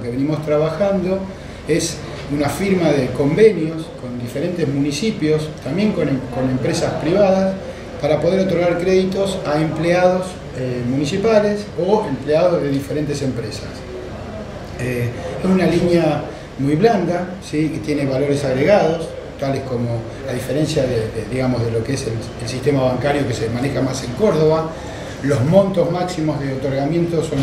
que venimos trabajando es una firma de convenios con diferentes municipios, también con empresas privadas, para poder otorgar créditos a empleados municipales o empleados de diferentes empresas. Es una línea muy blanda, ¿sí?, que tiene valores agregados, tales como la diferencia digamos, de lo que es el sistema bancario que se maneja más en Córdoba. Los montos máximos de otorgamiento son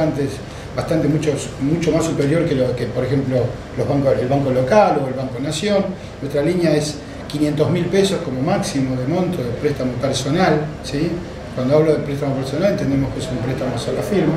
mucho más superior que por ejemplo el Banco Local o el Banco Nación. Nuestra línea es 500.000 pesos como máximo de monto de préstamo personal, ¿sí? Cuando hablo de préstamo personal entendemos que es un préstamo a sola firma.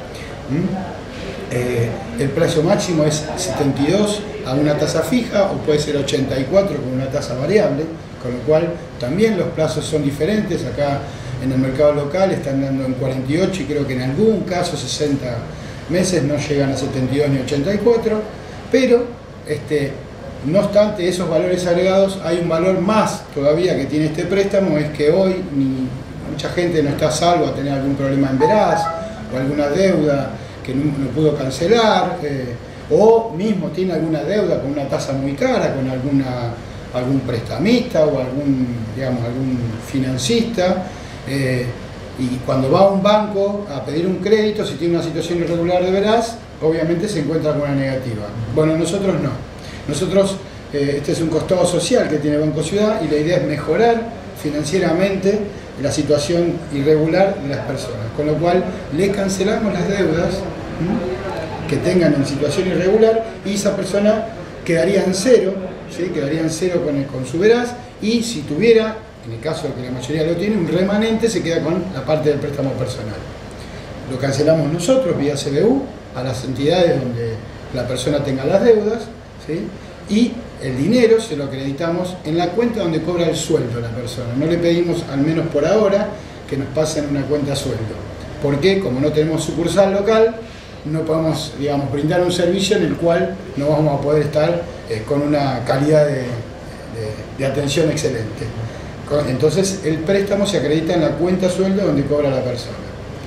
El plazo máximo es 72 a una tasa fija o puede ser 84 con una tasa variable, con lo cual también los plazos son diferentes. Acá en el mercado local están dando en 48 y creo que en algún caso 60 meses, no llegan a 72 ni 84, pero no obstante esos valores agregados, hay un valor más todavía que tiene este préstamo, es que hoy mucha gente no está a salvo a tener algún problema en veraz o alguna deuda que no pudo cancelar, o mismo tiene alguna deuda con una tasa muy cara, con algún prestamista o algún financista, y cuando va a un banco a pedir un crédito, si tiene una situación irregular de veraz, obviamente se encuentra con una negativa. Bueno, nosotros no. Nosotros, este es un costado social que tiene Banco Ciudad y la idea es mejorar financieramente la situación irregular de las personas, con lo cual le cancelamos las deudas que tengan en situación irregular y esa persona quedaría en cero, ¿sí?, quedaría en cero con su veraz, y si tuviera, en el caso de que la mayoría lo tiene, un remanente, se queda con la parte del préstamo personal. Lo cancelamos nosotros vía CBU a las entidades donde la persona tenga las deudas, ¿sí?, y el dinero se lo acreditamos en la cuenta donde cobra el sueldo la persona. No le pedimos, al menos por ahora, que nos pasen una cuenta sueldo. Porque como no tenemos sucursal local, no podemos, digamos, brindar un servicio en el cual no vamos a poder estar con una calidad de atención excelente. Entonces el préstamo se acredita en la cuenta sueldo donde cobra la persona.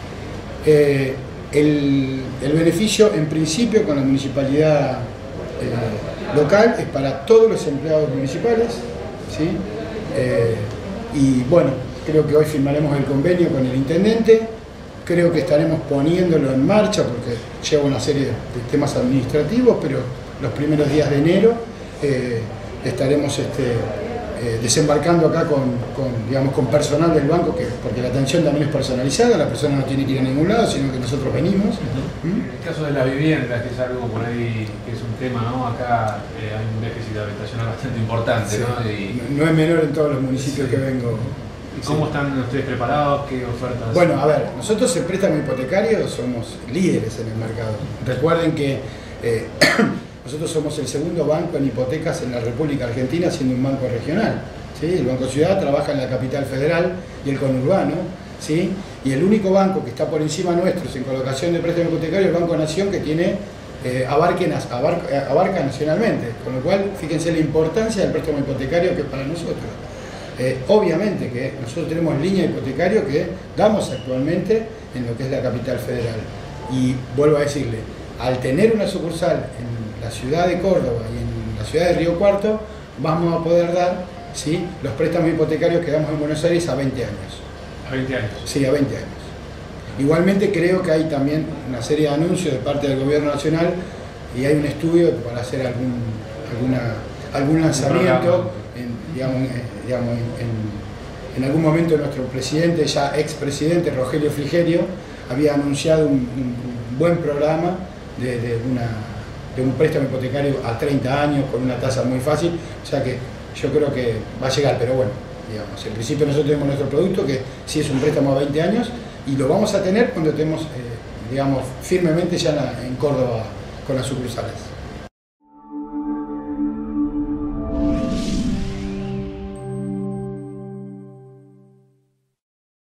El beneficio en principio con la municipalidad local es para todos los empleados municipales, ¿sí? Y bueno, creo que hoy firmaremos el convenio con el intendente, creo que estaremos poniéndolo en marcha porque lleva una serie de temas administrativos, pero los primeros días de enero estaremos desembarcando acá con personal del banco, porque la atención también es personalizada, la persona no tiene que ir a ningún lado, sino que nosotros venimos. En el caso de la vivienda, que es algo por ahí, que es un tema, ¿no? Acá hay un déficit habitacional bastante importante, sí, ¿no? No es menor en todos los municipios, sí, que vengo. ¿Cómo están ustedes preparados? ¿Qué ofertas? Bueno, a ver, nosotros en préstamo hipotecario somos líderes en el mercado. Recuerden que nosotros somos el segundo banco en hipotecas en la República Argentina, siendo un banco regional, ¿sí? El Banco Ciudad trabaja en la capital federal y el conurbano, ¿sí? Y el único banco que está por encima nuestro en colocación de préstamo hipotecario es el Banco Nación, que tiene abarca nacionalmente, con lo cual fíjense la importancia del préstamo hipotecario que es para nosotros. Obviamente que nosotros tenemos línea de hipotecario que damos actualmente en lo que es la capital federal, y vuelvo a decirle, al tener una sucursal en la ciudad de Córdoba y en la ciudad de Río Cuarto, vamos a poder dar, ¿sí?, los préstamos hipotecarios que damos en Buenos Aires a 20 años. ¿A 20 años? Sí, a 20 años. Igualmente creo que hay también una serie de anuncios de parte del gobierno nacional y hay un estudio para hacer algún lanzamiento, en algún momento nuestro presidente, ya expresidente Rogelio Frigerio, había anunciado un buen programa de un préstamo hipotecario a 30 años con una tasa muy fácil, o sea que yo creo que va a llegar, pero bueno, digamos, en principio nosotros tenemos nuestro producto que sí es un préstamo a 20 años y lo vamos a tener cuando estemos, digamos, firmemente ya en Córdoba con las sucursales.